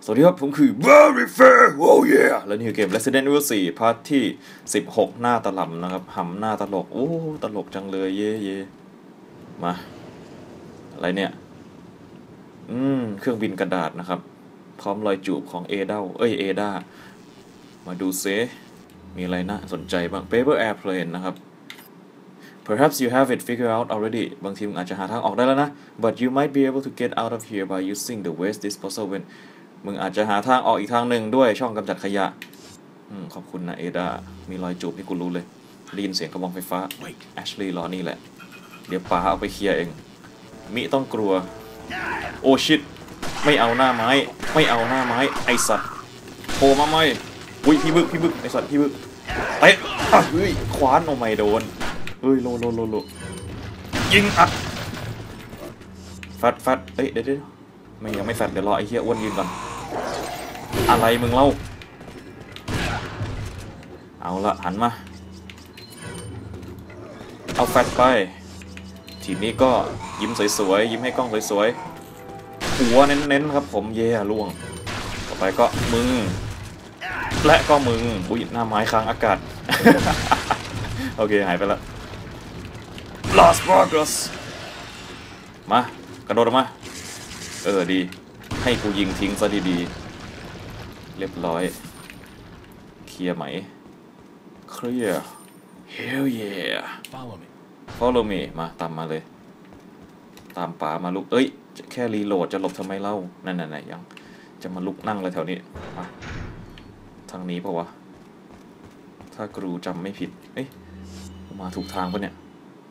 สวัสดีครับผมคือ Very Fair oh yeah และนี่คือเกม Resident Evil 4 พาร์ทที่16หน้าตลับนะครับหำหน้าตลกโอ้ตลกจังเลยเย่เย่มาอะไรเนี่ยเครื่องบินกระดาษนะครับพร้อมรอยจูบของเอดามาดูเซมีอะไรน่าสนใจบ้าง Paper Airplane นะครับ Perhaps you have it figured out already บางทีมึงอาจจะหาทางออกได้แล้วนะ But you might be able to get out of here by using the waste disposal bin มึงอาจจะหาทางออกอีกทางหนึ่งด้วยช่องกำจัดขยะขอบคุณนะเอดามีรอยจูบที่กูรู้เลยได้ยินเสียงกระบองไฟฟ้าแอชลีย์รอนี่แหละเดี๋ยวป๋าเอาไปเคลียร์เองมิต้องกลัวโอชิตไม่เอาหน้าไม้ไอสัตว์โผล่มาไหมอุ้ยพี่บึกไอสัตว์พี่บึกเตะเฮ้ยคว้านโอไม่โดนเฮ้ยโลยิงอัดแฟดเอ้ยเดี๋ยวยังไม่แฟดเดี๋ยวรอไอ้เหี้ยอ้วนยืนก่อนอะไรมึงเล่าเอาละหันมาเอาแฟดไปทีนี้ก็ยิ้มสวยๆยิ้มให้กล้องสวยๆหัวเน้นๆครับผมเย่ล่วงต่อไปก็มึงและก็มึงอุ้ยหน้าไม้ค้างอากาศ โอเคหายไปแล้ว Lost Progress มากระโดดออกมาดีให้กูยิงทิ้งซะดีๆเรียบร้อยเคลียร์ไหมเคลียร์ Hell yeah Follow me มาตามมาเลยตามป๋ามาลุกแค่รีโหลดจะหลบทำไมเล่านั่นยังจะมาลุกนั่งเลยแถวนี้มาทางนี้ปะวะถ้าครูจำไม่ผิดมาถูกทางปะเนี่ย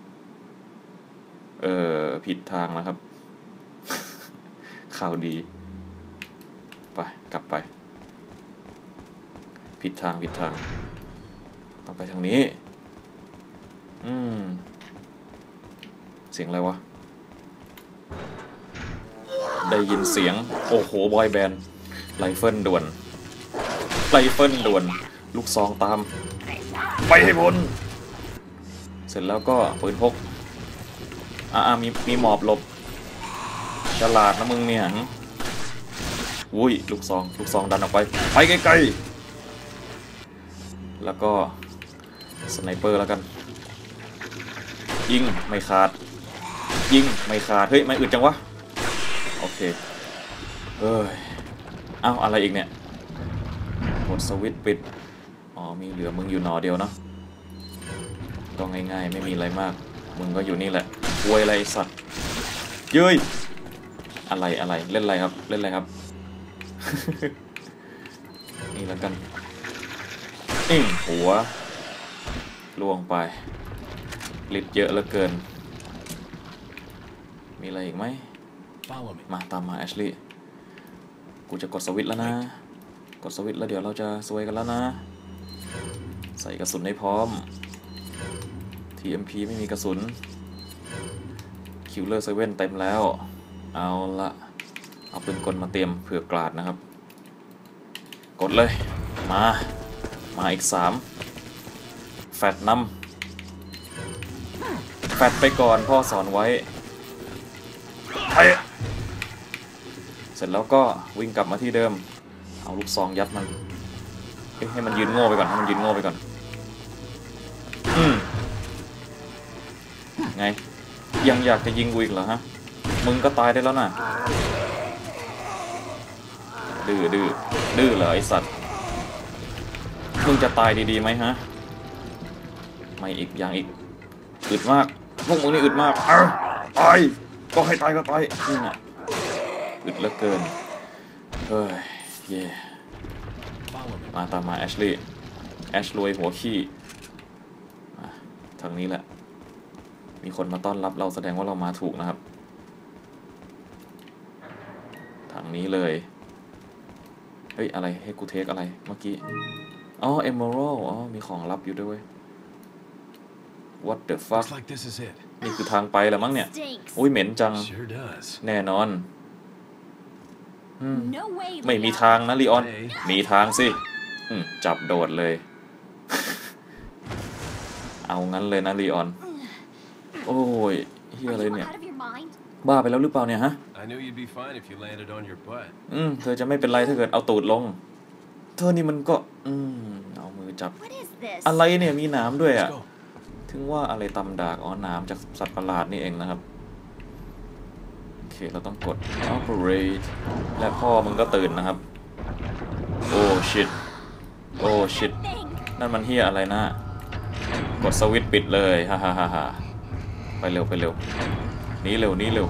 ผิดทางนะครับ ข่าวดีไปกลับไปผิดทางต้องไปทางนี้เสียงอะไรวะได้ยินเสียงโอ้โหบอยแบนด์ไรเฟิลด่วนลูกซองตามไปให้พ้นเสร็จแล้วก็ปืนพกมีหมอบหลบฉลาดนะมึงเนี่ยอุ้ยลูกซองดันออกไปไกลๆแล้วก็สไนเปอร์แล้วกันยิงไม่ขาดเฮ้ยไม่อึดจังวะโอเคอะไรอีกเนี่ยกดสวิตช์ปิดมีเหลือมึงอยู่หนอเดียวเนาะก็ง่ายๆไม่มีอะไรมากมึงก็อยู่นี่แหละอวยอะไรสัตว์เย้ยอะไรเล่นอะไรครับ นี่แล้วกันหัวล่วงไปลิดเยอะเหลือเกินมีอะไรอีกไหมมาตามมาแอชลีย์กูจะกดสวิตช์แล้วนะกดสวิตช์แล้วเดี๋ยวเราจะซวยกันแล้วนะใส่กระสุนให้พร้อม TMP ไม่มีกระสุน Killer 7 เต็มแล้วเอาละเอาปืนกลมาเตรียมเผื่อกราดนะครับกดเลยมาอีก3แฟดนำแฟดไปก่อนพ่อสอนไว้เสร็จแล้วก็วิ่งกลับมาที่เดิมเอาลูกซองยัดมันให้มันยืนโง่ไปก่อนไงยังอยากจะยิงกูอีกเหรอฮะมึงก็ตายได้แล้วนะดื้อเหรอไอสัตว์มึงจะตายดีๆไหมฮะไม่อีกอย่างอีกอึดมากพวกมึงนี่อึดมากตายก็ให้ตายก็ตายนี่น่ะอึดเหลือเกินเฮ้ยเย่มาตามมาแอชลวยหัวขี้ทางนี้แหละมีคนมาต้อนรับเราแสดงว่าเรามาถูกนะครับทางนี้เลยอะไรให้กูเทคอะไรเมื่อกี้เอเมอรัลมีของลับอยู่ด้วย What the fuck นี่คือทางไปแล้วมั้งเนี่ยอุ้ยเหม็นจังแน่นอนไม่มีทางนะลีออนมีทางสิจับโดดเลย เอางั้นเลยนะลีออนโอ้ยเฮียอะไรเนี่ยบ้าไปแล้วหรือเปล่าเนี่ยฮะ knew you'd be fine if you landed on your butt. เธอจะไม่เป็นไรถ้าเกิดเอาตูดลงเธอนี่มันก็เอามือจับอะไรเนี่ยมีหนามด้วยอ่ะถึงว่าอะไรตำดากหนามจากสัตว์ประหลาดนี่เองนะครับโอเคเราต้องกด operate และพ่อมึงก็ตื่นนะครับโอ้ shit โอ้ shit นั่นมันเฮียอะไรนะกดสวิตช์ปิดเลยฮ่าฮ่าฮ่าฮ่าไปเร็วไปเร็วหนีเร็วหนีเร็ว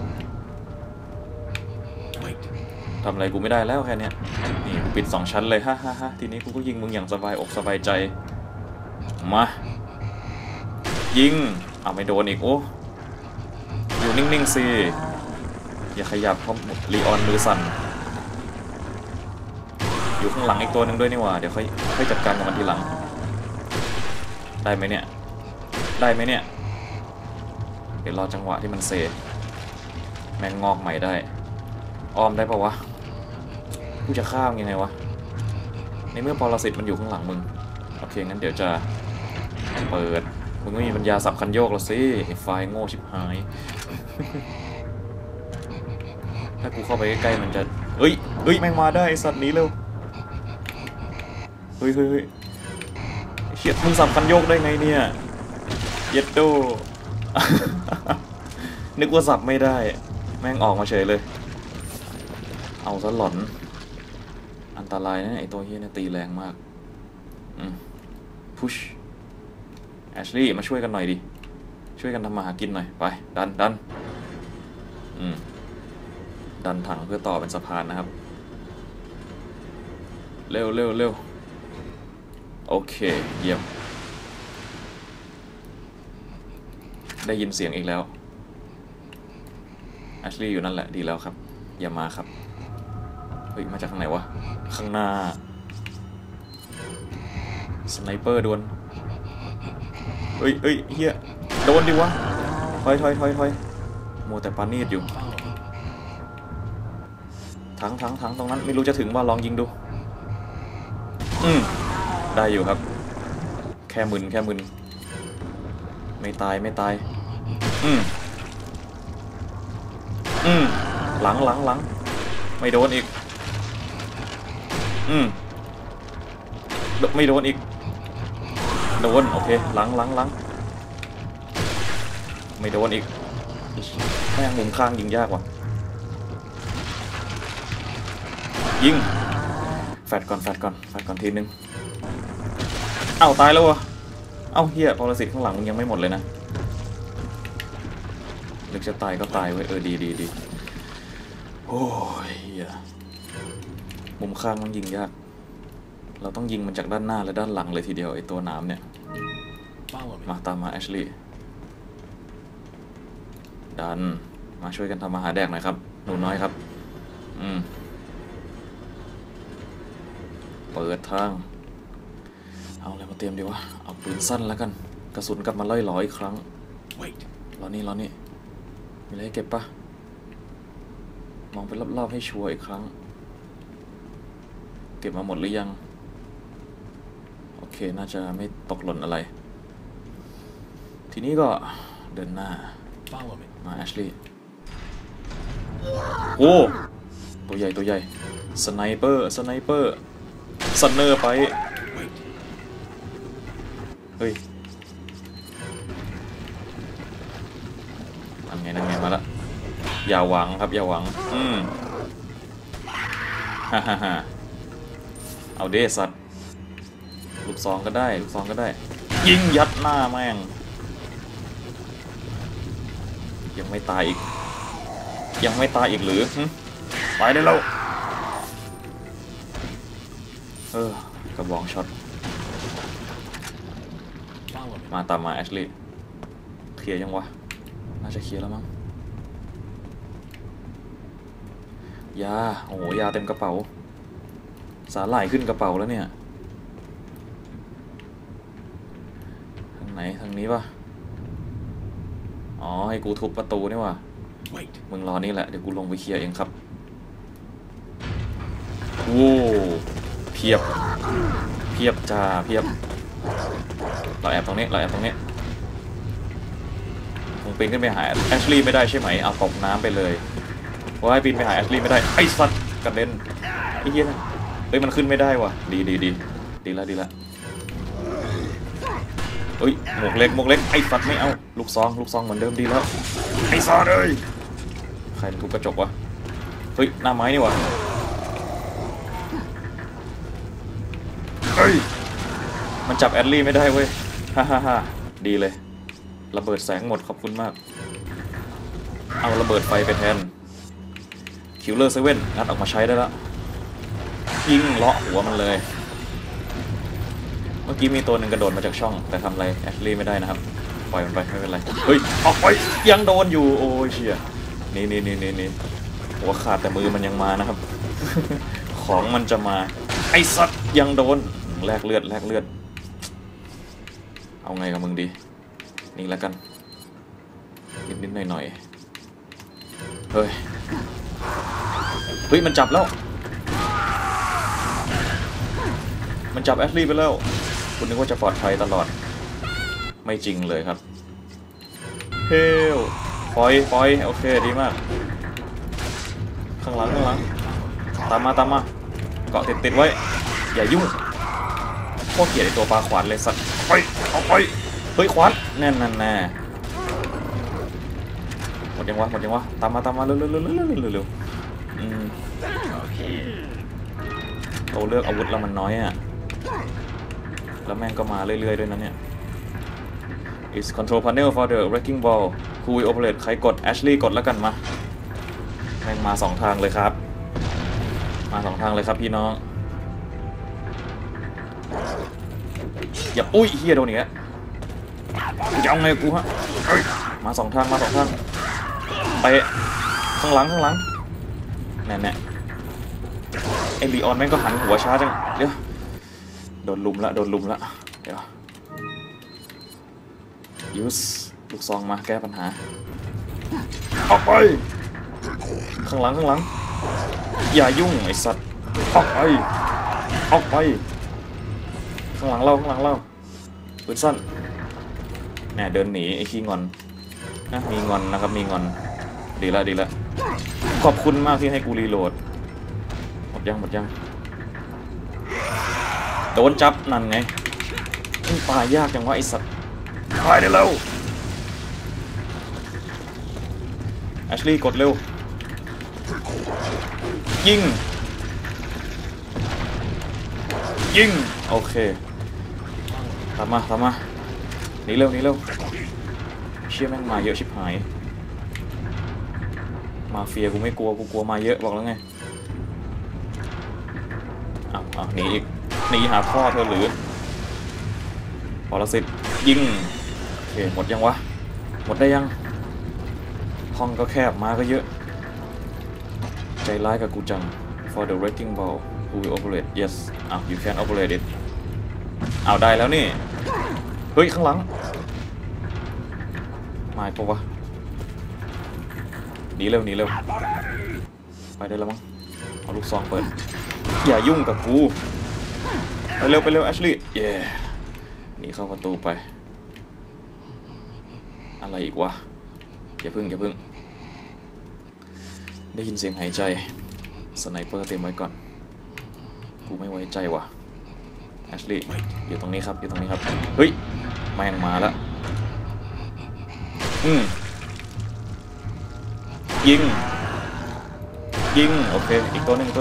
ทำอะไรกูไม่ได้แล้วแค่นี้นี่ปิด2ชั้นเลยฮ่าฮ่าฮ่าทีนี้กูก็ยิงมึงอย่างสบายอกสบายใจมายิงเอาไม่โดนอีกโอ้อยู่นิ่งๆสิอย่าขยับเพราะลีออนมือสั่นอยู่ข้างหลังอีกตัวหนึ่งด้วยนี่หว่าเดี๋ยวค่อยจัดการกับมันทีหลังได้ไหมเนี่ยได้ไหมเนี่ยเดี๋ยวรอจังหวะที่มันเซแมงงอกใหม่ได้อ้อมได้ปะวะกูจะข้ามยังไงวะในเมื่อปรสิตมันอยู่ข้างหลังมึงโอเคงั้นเดี๋ยวจะเปิดมึงไม่มีปัญญาสับคันโยกหรอสิไอ้ไฟโง่ชิบหาย ถ้ากูเข้าไปใกล้ๆมันจะเฮ้ยแม่งมาได้ไอ้สัตว์นี้เร็วเฮ้ยเฉียดมึงสับคันโยกได้ไงเนี่ยเย็ดโด นึกว่าสับไม่ได้แม่งออกมาเฉยเลยเอาซะหลอนอันตรายนะไอตัวเฮียเนี่ยตีแรงมากพุชแอชลี่มาช่วยกันหน่อยดิช่วยกันทำมาหากินหน่อยไปดันดันถังเพื่อต่อเป็นสะพานนะครับเร็วโอเคเยี่ยมได้ยินเสียงอีกแล้วแอชลี่อยู่นั่นแหละดีแล้วครับอย่ามาครับเฮ้ยมาจากข้างไหนวะข้างหน้าสไนเปอร์ดวลเฮ้ยเฮียโดนดิวะถอยมัวแต่ปานีดอยู่ถังตรงนั้นไม่รู้จะถึงว่าลองยิงดูได้อยู่ครับแค่มึนไม่ตายหลังไม่โดนอีกไม่โดนอีกโดนโอเคหลังไม่โดนอีกแม่งมุมข้างยิงยากว่ะยิงแฟดก่อนทีนึงเอ้าตายแล้ววะเอ้าเฮียปรสิตข้างหลังมึงยังไม่หมดเลยนะนึกจะตายก็ตายเว้ยดีโอ้ยเฮียมุมข้างมันยิงยากเราต้องยิงมันจากด้านหน้าและด้านหลังเลยทีเดียวไอตัวน้ำเนี่ยมาตามมาแอชลี่ดันมาช่วยกันทำอาหารแดกหน่อยครับหนูน้อยครับเปิดทางเอาอะไรมาเตรียมดีวะเอาปืนสั้นแล้วกันกระสุนกลับมาล่อยหลออีกครั้งรอนี่มีอะไรให้เก็บปะมองไปรอบๆให้ชัวร์อีกครั้งเก็บมาหมดหรือยังโอเคน่าจะไม่ตกหล่นอะไรทีนี้ก็เดินหน้ามาแอชลี่โอ้ตัวใหญ่สไนเปอร์ซันเนอร์ไปเฮ้ยนั่นไงมาละอย่าหวังครับอย่าหวังฮ่าเอาเดสัตว์ลูกซองก็ได้ยิงยัดหน้าแม่งยังไม่ตายอีกหรือตายได้แล้วกระบอกช็อตมาตามมาแอชลี่เคลียร์ยังวะน่าจะเคลียร์แล้วมั้งยาโอ้โหยาเต็มกระเป๋าสาหร่ายขึ้นกระเป๋าแล้วเนี่ยทางไหนทางนี้ปะอ๋อให้กูทุบประตูนี่วะมึงรอนี่แหละเดี๋ยวกูลงไปเคลียร์เองครับโว้เพียบจ้าเพียบเราแอบตรงนี้มึงปีนขึ้นไปหาแอชลี่ไม่ได้ใช่ไหมเอาตกน้ำไปเลยว้ายปีนไปหาแอชลีย์ไม่ได้ไอ้สัตว์กระเด็นไอ้เหี้ยนะเฮ้ยมันขึ้นไม่ได้ว่ะดีละเฮ้ยหมวกเล็กไอ้สัตว์ไม่เอาลูกซองเหมือนเดิมดีแล้วไอ้สัตว์เอ้ยใครทุบกระจกวะเฮ้ยหน้าไม้นี่วะเฮ้ยมันจับแอดลี่ไม่ได้เว้ยฮ่าดีเลยระเบิดแสงหมดขอบคุณมากเอาระเบิดไฟไปแทนคิลเลอร์เซเว่นงัดออกมาใช้ได้แล้วยิงเลาะหัวมันเลยเมื่อกี้มีตัวหนึ่งกระโดดมาจากช่องแต่ทำอะไรแอชลีย์ไม่ได้นะครับปล่อยมันไปไม่เป็นไรเฮ้ยออกไปยังโดนอยู่โอ้ยเชี่ยนี่หัวขาดแต่มือมันยังมานะครับ ของมันจะมาไอ้สัตว์ยังโดนแลกเลือดเอาไงกับมึงดีนี่แล้วกันนิดหน่อยเฮ้ยมันจับแล้วมันจับแอชลีย์ไปแล้วคุณนึกว่าจะปลอดภัยตลอดไม่จริงเลยครับเฮ้ยปล่อยโอเคดีมากข้างหลังตามมาเกาะติดไว้อย่ายุ่งโคตรเกลียดไอตัวปลาขวานเลยสัตว์เอาไปเฮ้ยขวานแน่หมดยังวะตามมาเร็วเราเลือกอาวุธเรามันน้อยอ่ะแล้วแม่งก็มาเรื่อยๆด้วยนะเนี่ย is control panel for the wrecking ball who will operate ใครกด Ashley กดแล้วกันมาแม่งมา2 ทางเลยครับพี่น้องอย่าอุ้ยเฮียโดนอีกแล้วจะเอาไงกูฮะมา2 ทางไปข้างหลังแน่ไอลีออนแม่งก็หันหัวช้าจังเดี๋ยวโดนลุมละเดี๋ยวยูสลูกซองมาแก้ปัญหาออกไปข้างหลังอย่ายุ่งไอสัตว์ออกไปข้างหลังเราปืนสั้นแน่เดินหนีไอขี้งอนนะมีงอนนะครับมีงอนดีละขอบคุณมากที่ให้กูรีโหลดหมดยังโดนจับนั่นไงมันตายยากจังวะไอสัตว์ตายได้แล้วแอชลีย์กดเร็วยิงโอเคตามมาหนีเร็วเชี่ยแม่งมาเยอะชิบหายมาเฟียกูไม่กลัวกูกลัวมาเยอะบอกแล้วไงเอาหนีอีกหนีหาพ่อเธอหรือปรสิตยิงโอเคหมดยังวะหมดได้ยังห้องก็แคบมาก็เยอะใจร้ายกับกูจัง for the wrecking ball who will operate yes you can operate it ได้แล้วนี่เฮ้ยข้างหลังมาปะวะหนีเร็วไปได้แล้วมั้งเอาลูกซองเปิดอย่ายุ่งกับกูไปเร็วแอชลีย์เย่หนีเข้าประตูไปอะไรอีกวะอย่าพึ่งได้ยินเสียงหายใจสไนเปอร์เตรียมไว้ก่อนกูไม่ไว้ใจว่ะแอชลีย์อยู่ตรงนี้ครับเฮ้ยแม่งมาแล้วยิงโอเคอีกตัวหนึ่ง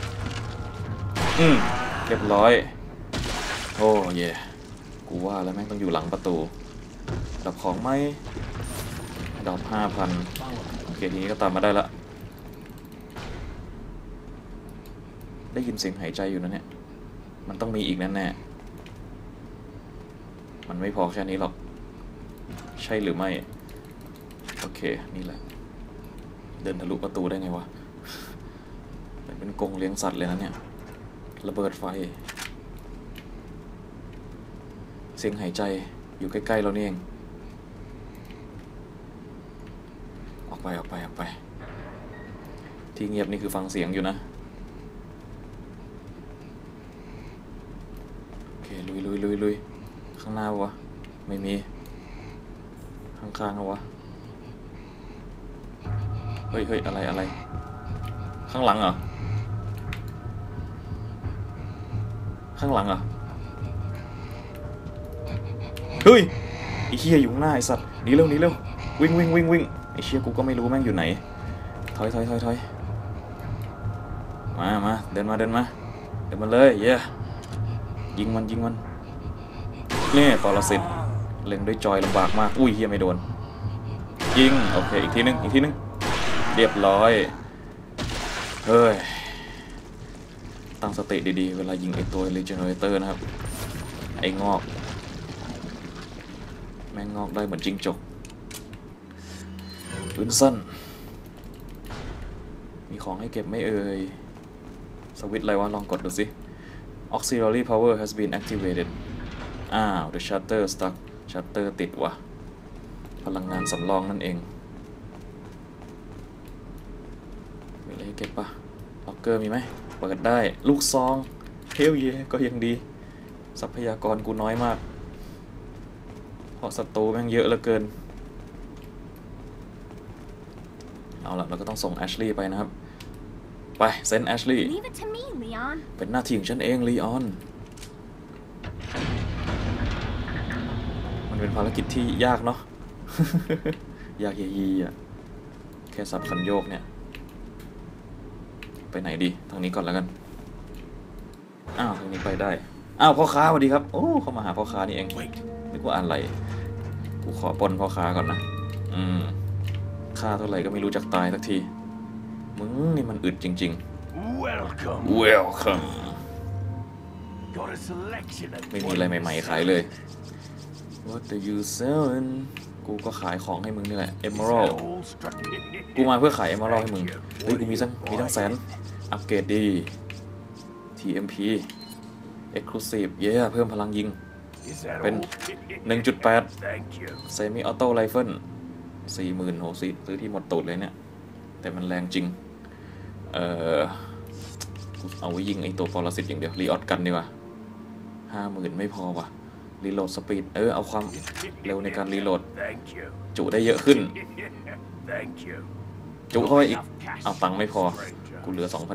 เรียบร้อยโอ้เย่กูว่าแล้วแม่งต้องอยู่หลังประตูดับของไหมดับ 5,000 โอเคทีนี้ก็ตามมาได้ละได้ยินเสียงหายใจอยู่นะเนี่ยมันต้องมีอีกแน่ๆมันไม่พอแค่นี้หรอกใช่หรือไม่โอเคนี่แหละเดินทะลุประตูได้ไงวะเป็นกรงเลี้ยงสัตว์เลยนะเนี่ยระเบิดไฟเสียงหายใจอยู่ใกล้ๆเรานี่เองออกไปที่เงียบนี่คือฟังเสียงอยู่นะโอเคลุยข้างหน้าวะไม่มีข้างๆเอาวะเฮ้ยอะไรข้างหลังเหรอข้างหลังเหรอเฮ้ยไอ้เหี้ยอยู่ข้างหน้าไอ้สัตว์หนีเร็วหนีเร็ววิ่งวิ่งวิ่งวิ่งไอ้เชี่ยกูก็ไม่รู้แม่งอยู่ไหนถอยถอยถอยถอยมาเดินมาเดินมาเลยเย้ยิงมันนี่ปรสิตเล็งด้วยจอยลำบากมากอุ้ยเฮียไม่โดนยิงโอเคอีกทีนึงเรียบร้อยเฮ้ยตั้งสติดีๆเวลายิงไอตัว Regenerator นะครับไอ้งอกแม่งงอกได้เหมือนจิ้งจกปืนสั้นมีของให้เก็บไม่เอ่ยสวิตช์อะไรวะลองกดดูสิ Auxiliary power has been activated the shutter stuck shutter ติดว่ะพลังงานสำรองนั่นเองมีอะไรให้เก็บปะล็อกเกอร์มีไหมเปิดได้ลูกซองเฮลเยก็ยังดีทรัพยากรกูน้อยมากเพราะศัตรูแม่งเยอะเหลือเกินเอาล่ะเราก็ต้องส่งแอชลีย์ไปนะครับไปเซนแอชลีย์เป็นหน้าที่ของฉันเองลีออนมันเป็นภารกิจที่ยากเนาะ ยากยีอ่ะแค่สับคันโยกเนี่ยไปไหนดีทางนี้ก่อนแล้วกันทางนี้ไปได้พ่อค้าสวัสดีครับโอ้เข้ามาหาพ่อค้านี่เองนึกว่าอะไรกูขอปล้นพ่อค้าก่อนนะค่าเท่าไหร่ก็ไม่รู้จักตายสักทีมึงนี่มันอึดจริงๆ Welcome ไม่มีอะไรใหม่ๆขายเลย What do you selling กูก็ขายของให้มึงนี่แหละ Emerald กูมาเพื่อขาย Emerald ให้มึงเฮ้ยกูมีทั้งแสนอัปเกรดดี TMP Exclusive เพิ่มพลังยิงเป็น 1.8 Semi Auto Rifle 40,000โหซื้อที่หมดตูดเลยเนี่ยแต่มันแรงจริงกูเอาไว้ยิงไอตัวปรสิตอย่างเดียวรีออดกันดีกว่า 50,000 ไม่พอว่ะรีโหลดสปีดเอาความเร็วในการรีโหลดจุได้เยอะขึ้นจุเข้าไปอีกเอาตังค์ไม่พอกูเหลือ 2,700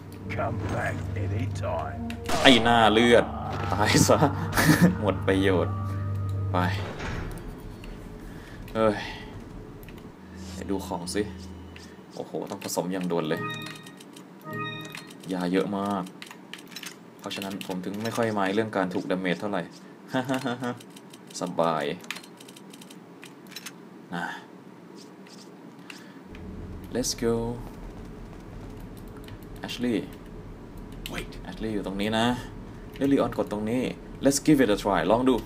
ไอ้หน้าเลือดตายซะ หมดประโยชน์ไปดูของสิโอ้โหต้องผสมอย่างด่วนเลยยาเยอะมากเพราะฉะนั้นผมถึงไม่ค่อยหมายเรื่องการถูกดาเมจเท่าไหร่ สบายนะ let's go Ashley อยู่ตรงนี้นะเดี๋ยวลีออนกดตรงนี้ let's give it a try ลองดู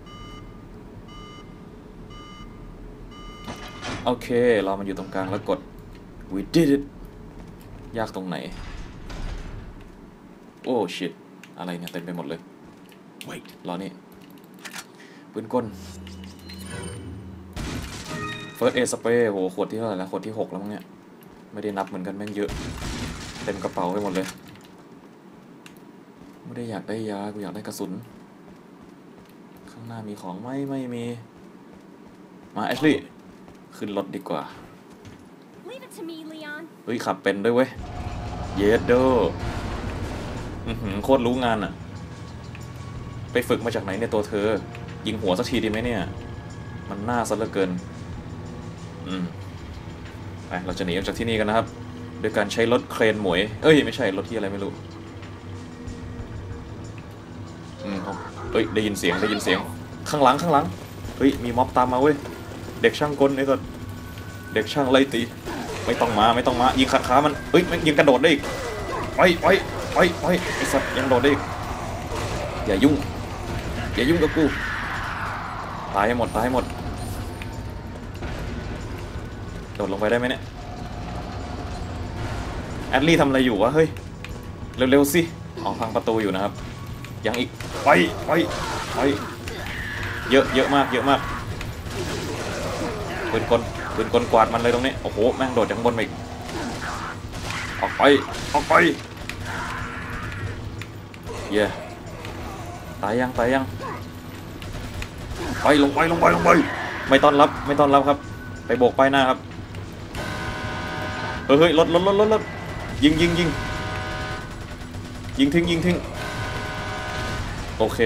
โอเคเรามาอยู่ตรงกลางแล้วกด we did it ยากตรงไหนโอ้ shit อะไรเนี่ยเต็มไปหมดเลยรอนี่ปืนกล first aid spray โหขวดที่เท่าไหร่แล้วขวดที่6แล้วมั้งเนี่ยไม่ได้นับเหมือนกันแม่งเยอะเต็มกระเป๋าไปหมดเลยไม่ได้อยากได้ยากูอยากได้กระสุนข้างหน้ามีของไหมไม่มีมาแอชลี่ขึ้นรถดีกว่าเฮ้ยขับเป็นด้วยเว้ยเยสโดโคตรรู้งานอ่ะไปฝึกมาจากไหนเนี่ยตัวเธอยิงหัวสักทีดีไหมเนี่ยมันน่าซะเหลือเกินไปเราจะหนีออกจากที่นี่กันนะครับโดยการใช้รถเครนหมวยไม่ใช่รถที่อะไรไม่รู้เฮ้ยได้ยินเสียงข้างหลังเฮ้ยมีม็อบตามมาเว้ยเด็กช่างกลไอ้สัสเด็กช่างไล่ตีไม่ต้องมายิงขัดขามันเฮ้ยมันยิงกระโดดได้อีกไปไอ้สัสยังโดดได้อีกอย่ายุ่งกับกูตายให้หมดโดดลงไปได้ไหมเนี่ยแอดลี่ทำอะไรอยู่วะเฮ้ยเร็วๆสิออกพังประตูอยู่นะครับยังอีกไปเยอะมากปืนกลกวาดมันเลยตรงนี้โอ้โหแม่งโดดจากข้างบนมาอีกออกไปตายยังไปลงไปไม่ต้อนรับครับไปโบกป้ายหน้าครับเฮ้ยรถยิงทิ้งโอเค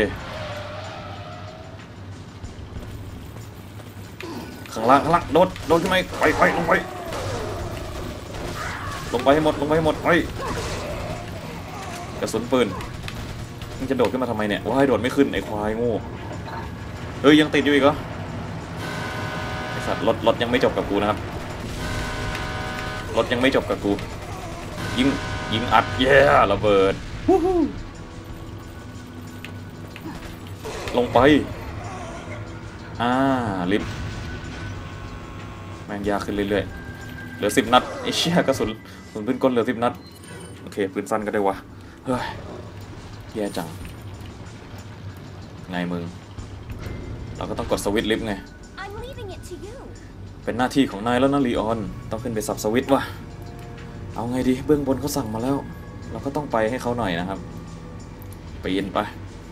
ข้างล่างโดดขึ้นไปลงไปให้หมดไปกระสุนปืนมึงจะโดดขึ้นมาทำไมเนี่ยว้ายโดดไม่ขึ้นไอ้ควายโง่เฮ้ยยังติดอยู่อีกเหรอไอ้สัตว์รถยังไม่จบกับกูนะครับรถยังไม่จบกับกูยิงอัดระเบิดลงไปลิฟต์แม่งยากขึ้นเรื่อยๆเหลือ10 นัดไอ้เชี่ยกระสุนปืนกลเหลือ10 นัดโอเคปืนสั้นก็ได้วะเฮ้ยแย่จังไงมึงเราก็ต้องกดสวิตช์ลิฟต์ไงเป็นหน้าที่ของนายแล้วนะลีออนต้องขึ้นไปสับสวิตช์วะเอาไงดีเบื้องบนเขาสั่งมาแล้วเราก็ต้องไปให้เขาหน่อยนะครับปีนไป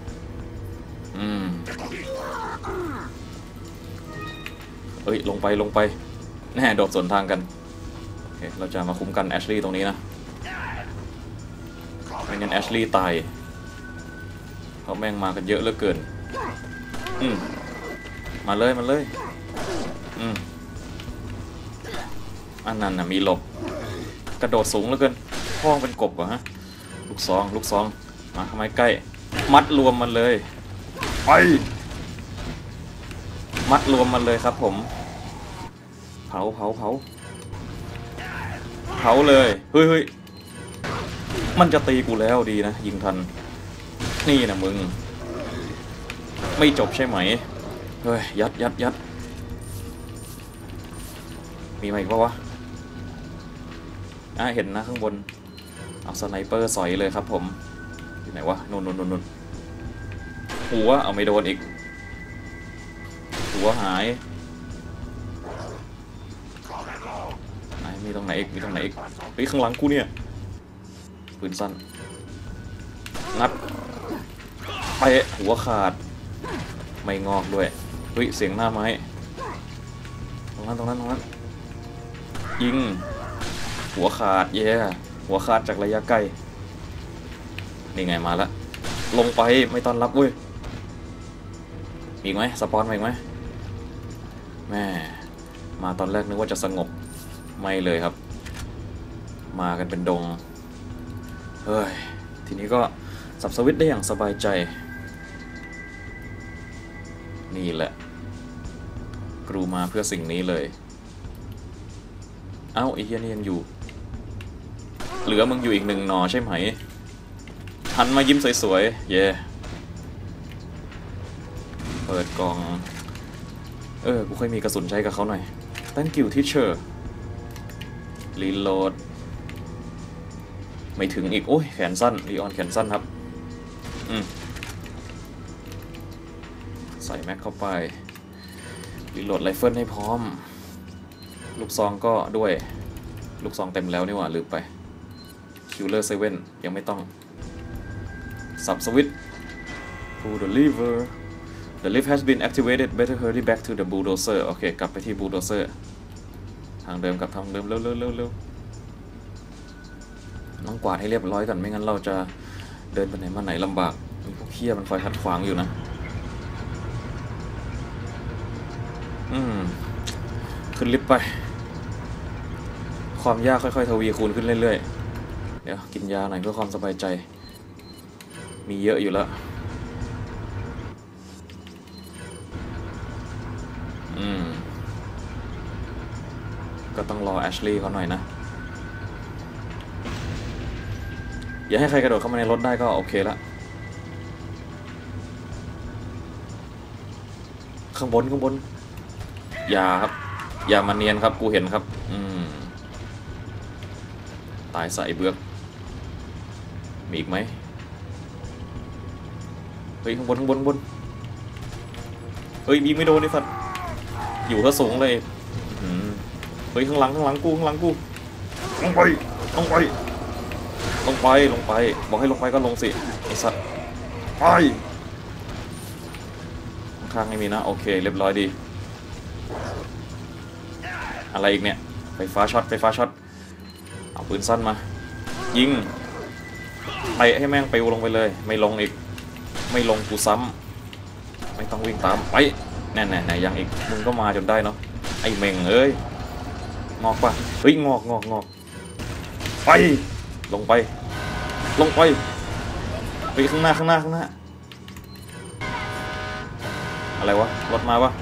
เอ้ยลงไปแน่โดดสวนทางกันโอเคเราจะมาคุ้มกันแอชลีย์ตรงนี้นะไม่งั้นแอชลีย์ตายเขาแม่งมากันเยอะเหลือเกินมาเลยอันนั้นนะมีหลบกระโดดสูงเหลือเกินพ้องเป็นกบเหรอฮะลูกซองมาทำไมใกล้มัดรวมมันเลยไปมัดรวมมันเลยครับผมเผาเลยเฮ้ยมันจะตีกูแล้วดีนะยิงทันนี่นะมึงไม่จบใช่ไหมเฮ้ยยัดมีมาอีกปะวะเห็นนะข้างบนเอาสไนเปอร์สอยเลยครับผมอยู่ไหนวะนู่นหัวเอาไม่โดนอีกหัวหายไหนมีตรงไหนอีกไปข้างหลังกูเนี่ยปืนสั้นงัดไปหัวขาดไม่งอกด้วยเฮ้ยเสียงหน้าไม้ตรงนั้นยิงหัวขาดหัวขาดจากระยะไกลนี่ไงมาแล้วลงไปไม่ต้อนรับเว้ยมีไหมสปอนมาอีกไหมแม่มาตอนแรกนึกว่าจะสงบไม่เลยครับมากันเป็นดงเฮ้ยทีนี้ก็สับสวิตช์ได้อย่างสบายใจนี่แหละกรูมาเพื่อสิ่งนี้เลยเอ้าไอ้เหี้ยนี่ยังอยู่เหลือมึงอยู่อีก1 หน่อใช่ไหมหันมายิ้มสวยๆเย่เปิดกล่องกูค่อยมีกระสุนใช้กับเขาหน่อย thank you teacher reload ไม่ถึงอีกโอ้ยแขนสั้นลีออนแขนสั้นครับใส่แม็กเข้าไปรีโหลดไรเฟิลให้พร้อมลูกซองก็ด้วยลูกซองเต็มแล้วนี่หว่าลืมไป Killer 7ยังไม่ต้องสับสวิตช์ pull the lever the lift has been activated better hurry back to the bulldozer โอเคกลับไปที่ bulldozer ทางเดิมกับทางเดิมเร็วต้องกวาดให้เรียบร้อยก่อนไม่งั้นเราจะเดินไปไหนมาไหนลำบากมีพวกเหี้ยมันคอยขัดขวางอยู่นะขึ้นลิฟต์ไปความยากค่อยๆทวีคูณขึ้นเรื่อยๆเดี๋ยวกินยาหน่อยเพื่อความสบายใจมีเยอะอยู่แล้วก็ต้องรอแอชลีย์เขาหน่อยนะอย่าให้ใครกระโดดเข้ามาในรถได้ก็โอเคละข้างบนอย่าครับอย่ามาเนียนครับกูเห็นครับตายใส่เบือกมีอีกไหมเฮ้ยข้างบนเฮ้ยยิงไม่โดนไอ้สัตว์อยู่ก็สูงเลยเฮ้ยข้างหลังกูลงไปบอกให้ลงไปก็ลงสิไอ้สัตว์ไปข้างๆไม่มีนะโอเคเรียบร้อยดีอะไรอีกเนี่ยไฟฟ้าช็อตเอาปืนสั้นมายิงไปให้แม่งปิวลงไปเลยไม่ลงอีกไม่ลงกูซ้ำไม่ต้องวิ่งตามไปแน่ๆยังอีกมึงก็มาจนได้เนาะไอ้เม่งเอ้ยงอกปะเฮ้ยงอกไปลงไปไปข้างหน้าอะไรวะรถมาวะ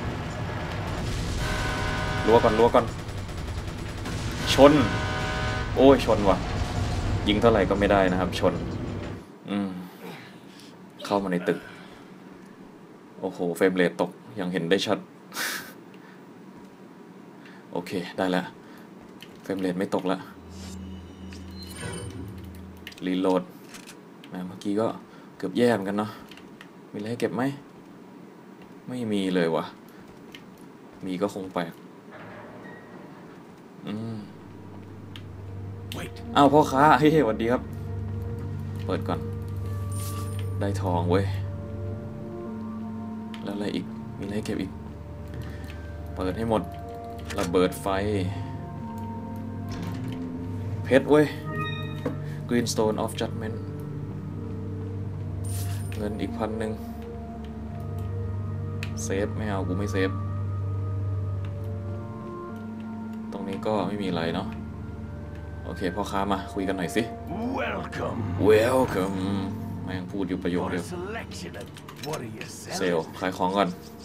รัวก่อนชนโอ้ยชนว่ะยิงเท่าไหร่ก็ไม่ได้นะครับชนเข้ามาในตึกโอ้โหเฟรมเรทตกยังเห็นได้ชัด โอเคได้แล้วเฟรมเรทไม่ตกแล้วรีโหลดเมื่อกี้ก็เกือบแย่เหมือนกันเนาะมีอะไรให้เก็บไหมไม่มีเลยวะมีก็คงแปลกอ้าวพ่อค้าเฮ้ยสวัสดีครับเปิดก่อนได้ทองเว้ยแล้วอะไรอีกมีอะไรให้เก็บอีกเปิดให้หมดระเบิดไฟเพชรเว้ย Greenstone of Judgment เงินอีก1,000เซฟไม่เอากูไม่เซฟตรงนี้ก็ไม่มีอะไรเนาะโอเคพ่อค้ามาคุยกันหน่อยสิ Welcome มายังพูดอยู่ประโยคเดียวเซลขายของก่อน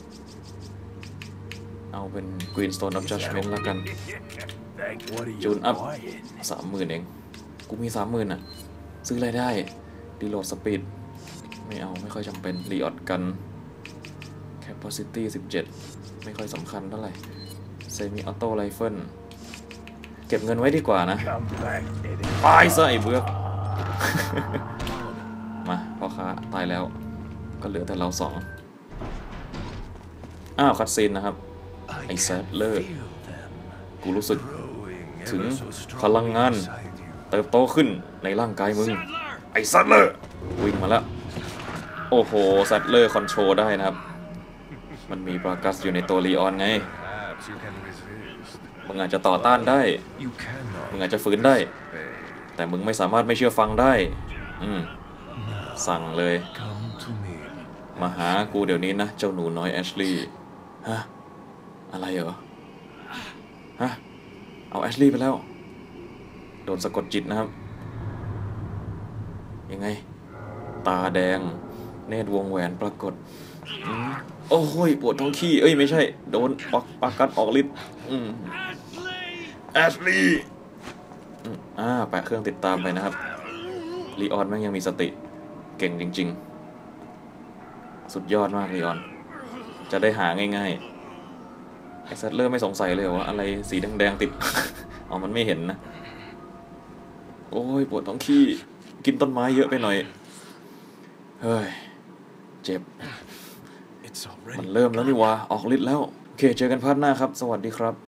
เอาเป็น Greenstone of Judgment แล้วกันจูนอัพ 30,000 เองกูมี 30,000 อ่ะซื้ออะไรได้รีโหลดสปีดไม่เอาไม่ค่อยจำเป็นรีออดกัน Capacity 17ไม่ค่อยสำคัญเท่าไหร่ Semi Auto Rifle เก็บเงินไว้ดีกว่านะตายซะไอ้เบือก มาพ่อค้าตายแล้วก็เหลือแต่เรา2อ้าวคัตซีนนะครับไอ้แซดเลอร์กูรู้สึกถึงพลังงานเติบโตขึ้นในร่างกายมึงไอ้แซดเลอร์วิ่งมาแล้วโอ้โหแซดเลอร์คอนโทรลได้นะครับมันมีปรากัสอยู่ในตัวลีออนไงมึงอาจจะต่อต้านได้มึงอาจจะฝืนได้แต่มึงไม่สามารถไม่เชื่อฟังได้สั่งเลยมาหากูเดี๋ยวนี้นะเจ้าหนูน้อยแอชลีย์ฮะอะไรเหรอฮะเอาแอชลีย์ไปแล้วโดนสะกดจิตนะครับยังไงตาแดงเนตรวงแหวนปรากฏโอ้ยปวดท้องขี้เอ้ยไม่ใช่โดนปากกัดออกฤทธิ์แอชลีย์แปะเครื่องติดตามไปนะครับลีออนแม่งยังมีสติเก่งจริงๆสุดยอดมากลีออนจะได้หาง่ายๆไอ้แซดเลอร์ไม่สงสัยเลยว่าอะไรสีแดงๆติด เอามันไม่เห็นนะโอ้ยปวดท้องขี้กินต้นไม้เยอะไปหน่อยเฮ้ยเจ็บมันเริ่มแล้วนี่วะออกฤทธิ์แล้วโอเคเจอกันพาร์ทหน้าครับสวัสดีครับ